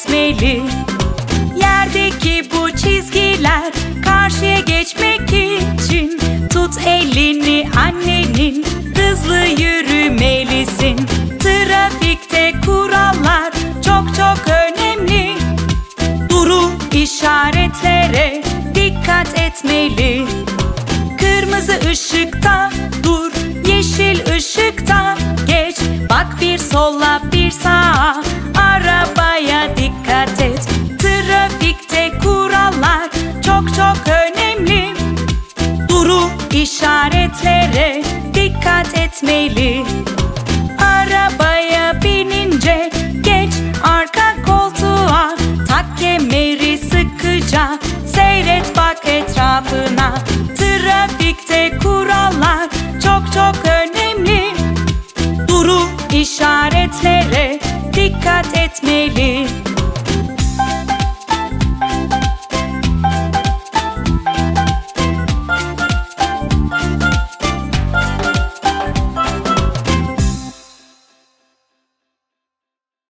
etmeli. Yerdeki bu çizgiler karşıya geçmek için. Tut elini annenin, hızlı yürümelisin. Trafikte kurallar çok çok önemli. Duru işaretlere dikkat etmeli. Kırmızı ışıkta dur, yeşil ışıkta geç. Bak bir sola bir sağa, arabaya dikkat et. Trafikte kurallar çok çok önemli. Duru işaretlere dikkat etmeli.